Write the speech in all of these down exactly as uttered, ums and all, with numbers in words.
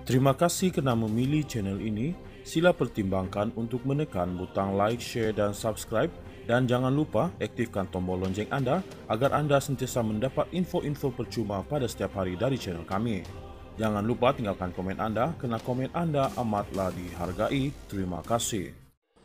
Terima kasih kerana memilih channel ini. Sila pertimbangkan untuk menekan butang like, share dan subscribe, dan jangan lupa aktifkan tombol lonceng anda agar anda sentiasa mendapat info-info percuma pada setiap hari dari channel kami. Jangan lupa tinggalkan komen anda kerana komen anda amatlah dihargai. Terima kasih.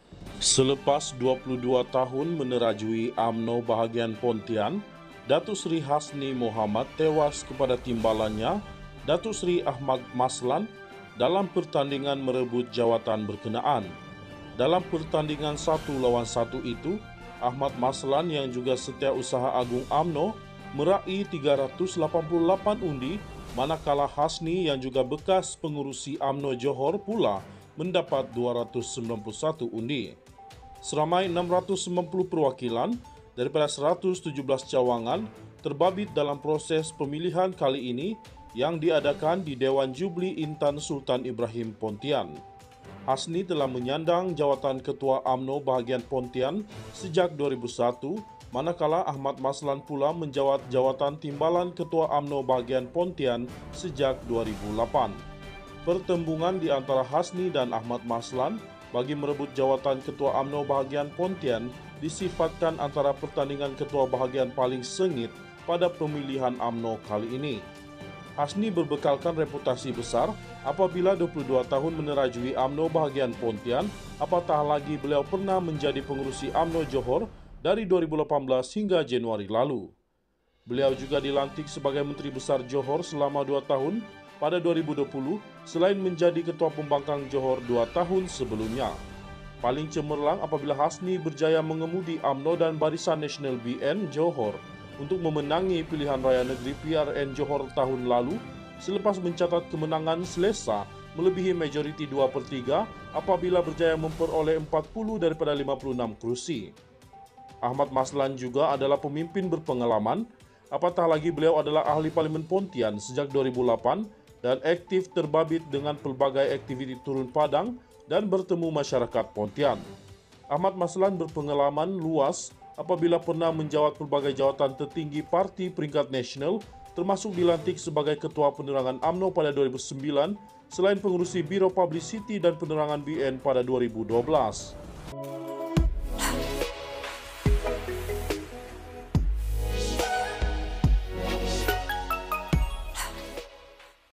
Selepas dua puluh dua tahun menerajui U M N O bahagian Pontian, Datuk Seri Hasni Mohamad tewas kepada timbalannya, Datuk Seri Ahmad Maslan, dalam pertandingan merebut jawatan berkenaan. Dalam pertandingan satu lawan satu itu, Ahmad Maslan yang juga Setiausaha Agung U M N O meraih tiga ratus lapan puluh lapan undi, manakala Hasni yang juga bekas pengurusi U M N O Johor pula mendapat dua ratus sembilan puluh satu undi. Seramai enam ratus sembilan puluh perwakilan daripada seratus tujuh belas cawangan terbabit dalam proses pemilihan kali ini yang diadakan di Dewan Jubli Intan Sultan Ibrahim Pontian. Hasni telah menyandang jawatan Ketua U M N O bahagian Pontian sejak dua ribu satu, manakala Ahmad Maslan pula menjawat jawatan Timbalan Ketua U M N O bahagian Pontian sejak dua ribu lapan. Pertembungan di antara Hasni dan Ahmad Maslan bagi merebut jawatan Ketua U M N O bahagian Pontian disifatkan antara pertandingan ketua bahagian paling sengit pada pemilihan U M N O kali ini. Hasni berbekalkan reputasi besar apabila dua puluh dua tahun menerajui U M N O bahagian Pontian, apatah lagi beliau pernah menjadi pengurusi U M N O Johor dari dua ribu lapan belas hingga Januari lalu. Beliau juga dilantik sebagai Menteri Besar Johor selama dua tahun pada dua ribu dua puluh, selain menjadi Ketua Pembangkang Johor dua tahun sebelumnya. Paling cemerlang apabila Hasni berjaya mengemudi U M N O dan Barisan Nasional B N Johor untuk memenangi pilihan raya negeri P R N Johor tahun lalu selepas mencatat kemenangan selesa melebihi majoriti dua per tiga apabila berjaya memperoleh empat puluh daripada lima puluh enam kerusi. Ahmad Maslan juga adalah pemimpin berpengalaman, apatah lagi beliau adalah ahli Parlimen Pontian sejak dua ribu lapan dan aktif terbabit dengan pelbagai aktiviti turun padang dan bertemu masyarakat Pontian. Ahmad Maslan berpengalaman luas apabila pernah menjawat pelbagai jawatan tertinggi parti peringkat nasional, termasuk dilantik sebagai Ketua Penerangan U M N O pada dua ribu sembilan, selain pengurusi Biro Publicity dan Penerangan B N pada dua ribu dua belas.